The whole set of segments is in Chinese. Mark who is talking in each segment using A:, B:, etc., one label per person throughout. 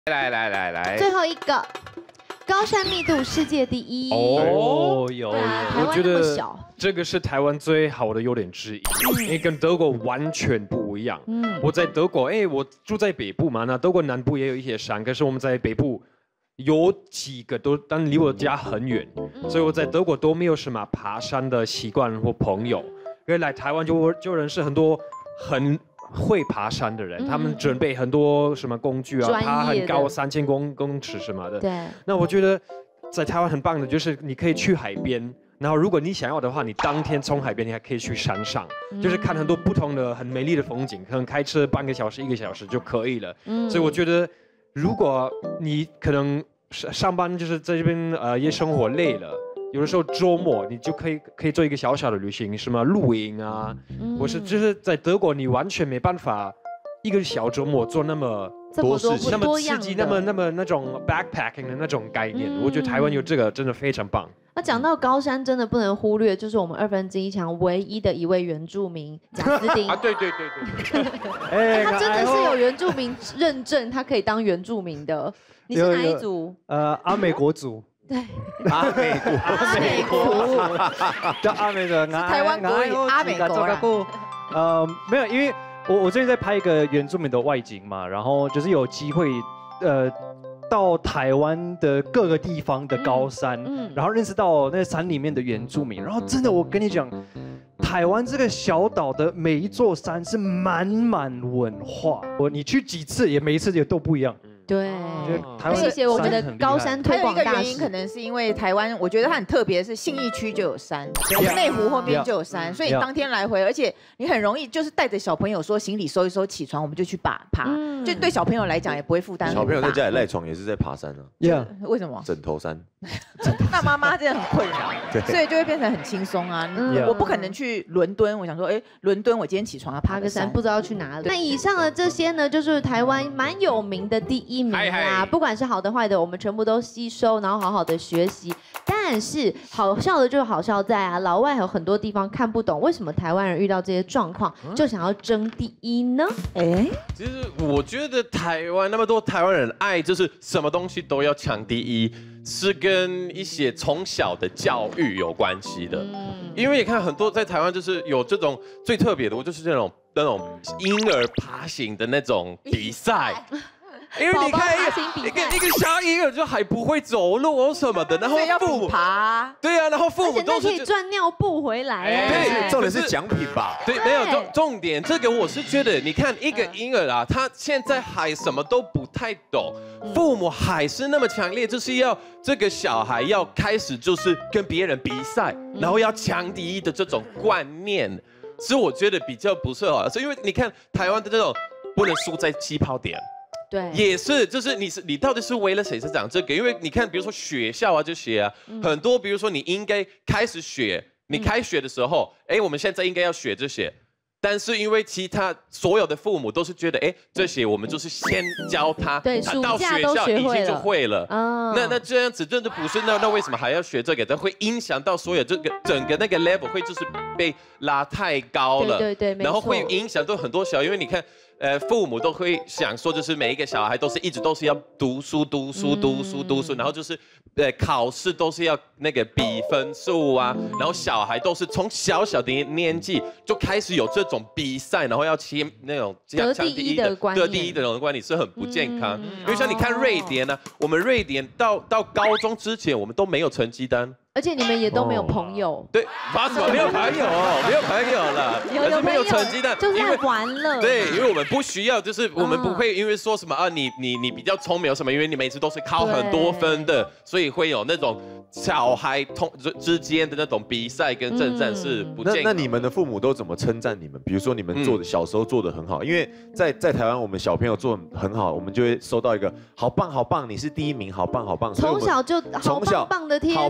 A: 来，
B: 最后一个，高山密度世界第一。
C: 有，
B: 台湾那么
C: 我觉得
B: 小，
C: 这个是台湾最好的优点之一，因为跟德国完全不一样。我在德国，我住在北部嘛，那德国南部也有一些山，可是我们在北部有几个都，但离我家很远，所以我在德国都没有什么爬山的习惯或朋友。因为来台湾就认识很多很会爬山的人，他们准备很多什么工具啊，爬很高3000公尺什么的。
B: 对。
C: 那我觉得在台湾很棒的就是你可以去海边，然后如果你想要的话，你当天从海边你还可以去山上，就是看很多不同的很美丽的风景，可能开车半个小时1个小时就可以了。所以我觉得如果你可能上班就是在这边夜生活累了。有的时候周末你就可以做一个小小的旅行，什么露营啊，或是就是在德国你完全没办法一个小周末做那么多事情，那么刺激，那种 backpacking 的那种概念，我觉得台湾有这个真的非常棒。
B: 那讲到高山，真的不能忽略，就是我们1/2强唯一的一位原住民贾斯汀
A: 啊，对，
B: 他真的是有原住民认证，他可以当原住民的。你是哪一族？
D: 阿美国族。
B: 对，
A: 阿美国，
D: 叫阿美的，
E: 台湾国语，阿美国。
D: 没有，因为我最近在拍一个原住民的外景嘛，然后就是有机会，到台湾的各个地方的高山，然后认识到那山里面的原住民，然后真的，我跟你讲，台湾这个小岛的每一座山是满满文化，你去几次也每一次也都不一样。
B: 对，
D: 谢
B: 谢我们的高山推广大使。
E: 还有一个原因，可能是因为台湾，我觉得它很特别，是信义区就有山，我们内湖后面就有山，所以你当天来回，而且你很容易就是带着小朋友说行李收一收，起床我们就去爬，就对小朋友来讲也不会负担很大。
F: 小朋友在家里赖床也是在爬山啊。
E: 为什么？
F: 枕头山。
E: 那妈妈真的很困扰，所以就会变成很轻松啊。我不可能去伦敦，我想说，伦敦我今天起床要爬个山，
B: 不知道去哪里。那以上的这些呢，就是台湾蛮有名的第一名啦。不管是好的坏的，我们全部都吸收，然后好好的学习。但是好笑的就好笑在老外有很多地方看不懂，为什么台湾人遇到这些状况就想要争第一呢？
A: 其实我觉得台湾那么多台湾人爱就是什么东西都要抢第一，是跟一些从小的教育有关系的。因为你看很多在台湾就是有这种最特别的，我就是那种婴儿爬行的那种比赛。因为你看一个小婴儿就还不会走路什么的，然后父母
E: 爬，
A: 对啊，然后父母都是
B: 可以赚尿布回来。
F: 对，重点是奖品吧？
A: 对，没有重点，这个我是觉得，你看一个婴儿啊，他现在还什么都不太懂，父母还是那么强烈，就是要这个小孩要开始就是跟别人比赛，然后要抢第一的这种观念，是我觉得比较不是好，是因为你看台湾的这种不能输在起跑点。
B: 对，
A: 也是，就是你到底是为了谁是讲这个？因为你看，比如说学校啊这些啊，很多，比如说你应该开始学，你开学的时候，我们现在应该要学这些，但是因为其他所有的父母都是觉得，这些我们就是先教他，
B: 对，
A: 他到学校已经就会了。那这样子真的不是，那为什么还要学这个？这会影响到所有这个整个那个 level 会就是被拉太高了，
B: 对，
A: 然后会影响到很多小孩，因为你看。父母都会想说，就是每一个小孩一直都是要读书，然后就是考试都是要那个比分数啊，然后小孩都是从小的年纪就开始有这种比赛，然后要签那种
B: 得第一的观念，
A: 得第一的那种观念是很不健康。因为像你看瑞典呢，我们瑞典到高中之前我们都没有成绩单。
B: 而且你们也都没有朋友，
A: 对，没有朋友，没有朋友了，
B: 有
A: 没有成绩的，
B: 就是在玩乐。
A: 对，因为我们不需要，就是我们不会因为说什么你比较聪明什么，因为你每次都是考很多分的，所以会有那种小孩之间的那种比赛跟征战是不健康。
F: 那你们的父母都怎么称赞你们？比如说你们小时候做的很好，因为在台湾我们小朋友做很好，我们就会收到一个好棒，你是第一名，好棒。
B: 从小就好棒的贴纸，好棒的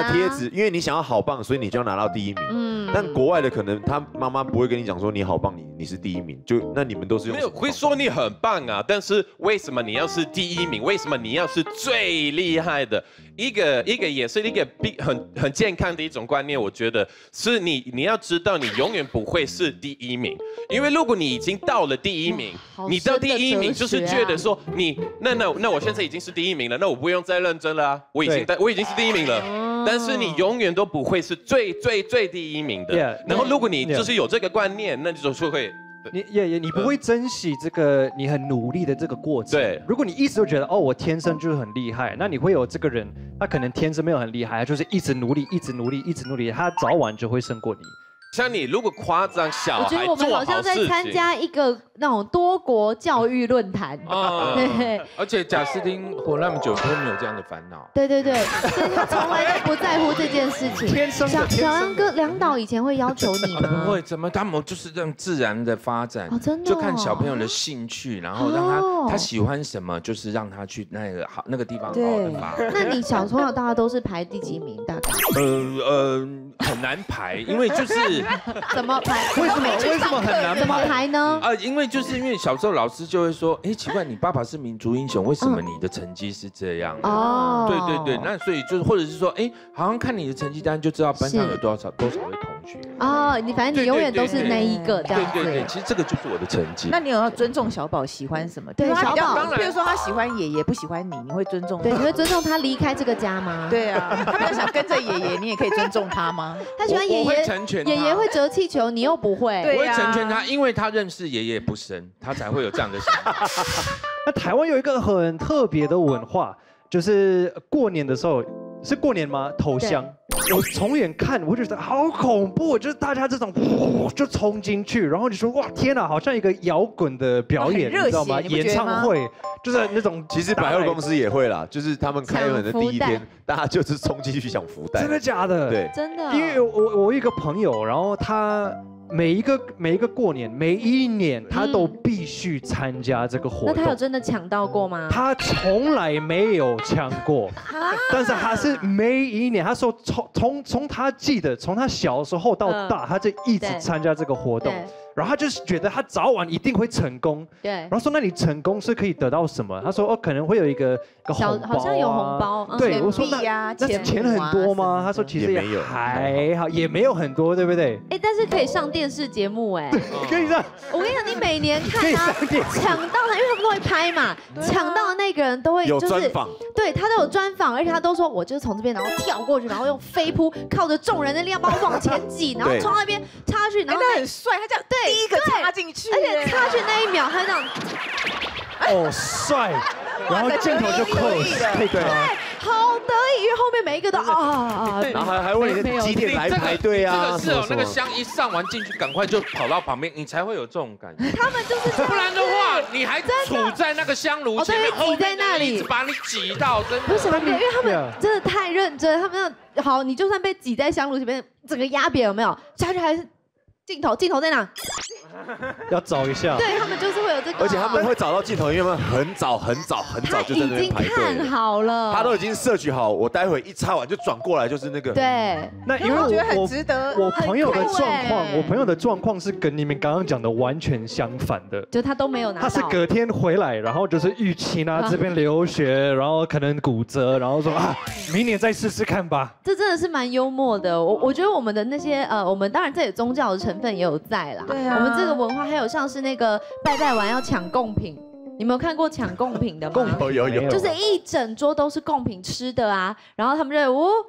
F: 贴纸，因为你想要好棒，所以你就要拿到第1名。但国外的可能他妈妈不会跟你讲说你好棒，你是第1名，就那你们都是用
A: 没有会说你很棒啊，但是为什么你要是第1名？为什么你要是最厉害的？一个也是一个很健康的一种观念，我觉得是你要知道你永远不会是第1名，因为如果你已经到了第1名，你到第1名就是觉得说那我现在已经是第1名了，那我不用再认真了啊，我已经是第1名了。但是你永远都不会是最第1名的。然后如果你就是有这个观念，那就是会。
D: 你不会珍惜这个你很努力的这个过程。
A: 对，
D: 如果你一直都觉得我天生就是很厉害，那你会有这个人，他可能天生没有很厉害，他就是一直努力，他早晚就会胜过你。
A: 像你如果夸张小孩做好事情，
B: 我觉得我们好像在参加一个那种多国教育论坛。对，
G: 而且贾斯汀活那么久都没有这样的烦恼。
B: 对，所以他从来都不在乎这件事情。
D: 天生的。
B: 小杨哥，梁导以前会要求你吗？
G: 不会，怎么他们就是这样自然的发展。
B: 真的。
G: 就看小朋友的兴趣，然后让他喜欢什么，就是让他去那个地方好好的发。
B: 那你从小到大都是排第几名？大概？
G: 很难排，因为就是。
B: 怎么排？
D: 为什么很难排？
B: 怎么排呢？
G: 因为小时候老师就会说，奇怪，你爸爸是民族英雄，为什么你的成绩是这样？对，那所以就是或者是说，好像看你的成绩单就知道班上有多少位同学。
B: 你反正你永远都是那一个这样子。
G: 对，其实这个就是我的成绩。
E: 那你有要尊重小宝喜欢什么？
B: 对，小宝，
E: 比如说他喜欢爷爷，不喜欢你，你会尊重？
B: 对，你会尊重他离开这个家吗？
E: 对啊，他比较想跟着爷爷，你也可以尊重他吗？
B: 他喜欢爷爷，爷爷会折气球，你又不会。
G: 我会成全他，因为他认识爷爷不深，他才会有这样的想法。
D: 那台湾有一个很特别的文化，就是过年的时候，是过年吗？投降。我从远看，我就觉得好恐怖，就是大家这种就冲进去，然后你说哇天哪，好像一个摇滚的表演，你知道吗？演唱会就是那种。
F: 其实百货公司也会啦，就是他们开门的第一天，大家就是冲进去抢福袋。
D: 真的假的？
F: 对，
B: 真的。
D: 因为我一个朋友，然后他每一个过年，每一年他都必须参加这个活动。
B: 那他有真的抢到过吗？
D: 他从来没有抢过，但是他是每一年，他说从他记得，从他小时候到大，他就一直参加这个活动。然后他就是觉得他早晚一定会成功，
B: 对。
D: 然后说那你成功是可以得到什么？他说可能会有一个红包，
B: 好像有红包。
D: 对，我说那钱很多吗？他说其实也还好，也没有很多，对不对？
B: 但是可以上电视节目
D: 可以上。
B: 我跟你讲，你每年看他抢到他，因为他们都会拍嘛，抢到的那个人都会
F: 有专访，
B: 对他都有专访，而且他都说我就是从这边然后跳过去，然后用飞扑，靠着众人的力量把我往前挤，然后从那边插去，然后
E: 很帅，他这样
B: 对。
E: 第一个插进去，
B: 而且插去那一秒，他这样，
D: 帅，然后镜头就 close， 对，
B: 好得意，因为后面每一个都
F: 然后还问你几点来排队啊？
G: 这个是那个香一上完进去，赶快就跑到旁边，你才会有这种感觉。
B: 他们就是，
G: 不然的话，你还处在那个香炉前面，
B: 挤在那里，
G: 把你挤到真的。
B: 为什么？因为他们真的太认真，他们好，你就算被挤在香炉前面，整个压扁有没有？下去还是。镜头在哪？
D: 要找一下。
B: 对他们就是会有这个，
F: 而且他们会找到镜头，因为他们很早就在那边排队。
B: 他已经看好了，
F: 他都已经摄取好，我待会一插完就转过来，就是那个。
B: 对，
D: 那因为
E: 我觉得很值得。
D: 我朋友的状况是跟你们刚刚讲的完全相反的，
B: 就他都没有拿到。
D: 他是隔天回来，然后就是淤青啊，这边流血，然后可能骨折，然后说明年再试试看吧。
B: 这真的是蛮幽默的。我觉得我们的那些我们当然这里宗教的成分也有在啦。
E: 对啊。
B: 我们这个文化还有像是那个拜完要抢贡品，你们有看过抢贡品的吗？
F: 有，
B: 就是一整桌都是贡品吃的啊，然后他们就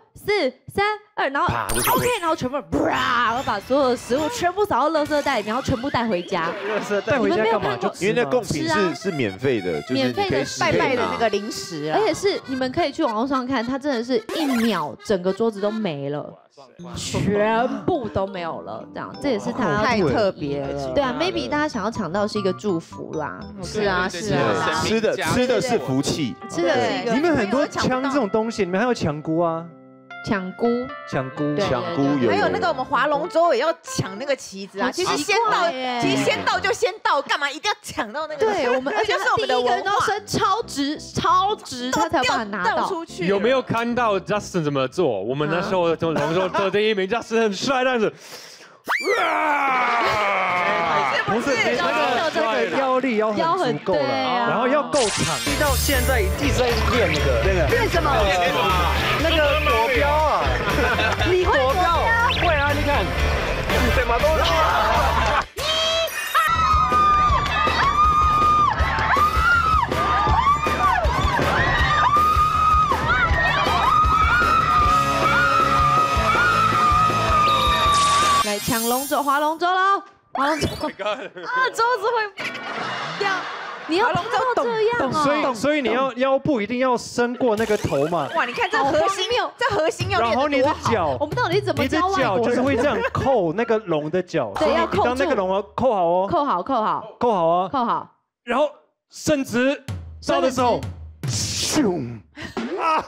B: 5、4、3、2，然后 OK， 然后全部然后把所有的食物全部扫到垃圾袋里，然后全部带回家。
D: 带回家干嘛？就
F: 因为那贡品是免费的，就是
B: 免费的
E: 拜的那个零食，
B: 而且是你们可以去网络上看，它真的是1秒整个桌子都没了。全部都没有了，这也是他
E: 太特别了。
B: 对啊 ，maybe 大家想要抢到是一个祝福啦。
E: 是啊，
F: 吃的是福气，
B: 吃的是一个。
D: 你们很多抢这种东西，你们还有抢菇啊？
B: 抢菇，
D: 抢菇
E: 还有那个我们划龙舟也要抢那个旗子啊。其实先到就先到，干嘛一定要抢到那个？
B: 对，我们而且是第一个人都要伸超直，他才有办法拿到
E: 出去。
C: 有没有看到 Justin 怎么做？我们那时候从龙舟得第1名 ，Justin 很帅，这样子。
D: 不是这个腰力要很足够了，然后要够长。到现在一直在练那个
B: 练什么？
D: 那个国标啊，
B: 你会国标？
D: 会啊，你看，什么都是。
B: 来抢龙舟，划龙舟喽！划龙舟啊，舟子会掉。你要爬到这样
D: 哦，所以你腰部一定要伸过那个头嘛。
E: 哇，你看这核心要
D: 然后你的脚，
B: 我们到底怎么教外国人？
D: 你的脚就是会这样扣那个龙的脚，
B: 对，要扣住。
D: 当那个龙要扣好哦，
B: 扣好
D: 啊，
B: 扣好。
D: 然后伸直到的时候，咻啊！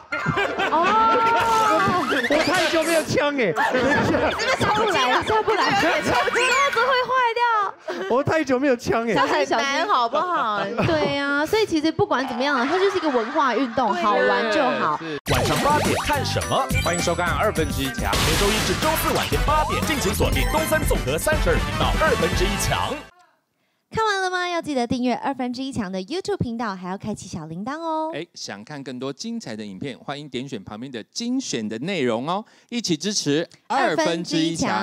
D: 我太久没有枪哎，
B: 下不来，舟子会坏掉。
D: 我太久没有枪哎，
E: 这很难好不好？
B: 对呀，所以其实不管怎么样，它就是一个文化运动，好玩就好。
H: 晚上8点看什么？欢迎收看1/2强，每周1至周4晚间8点，敬请锁定东森综合32频道1/2强。
B: 看完了吗？要记得订阅1/2强的 YouTube 频道，还要开启小铃铛哦。
I: 想看更多精彩的影片，欢迎点选旁边的精选的内容哦，一起支持1/2强。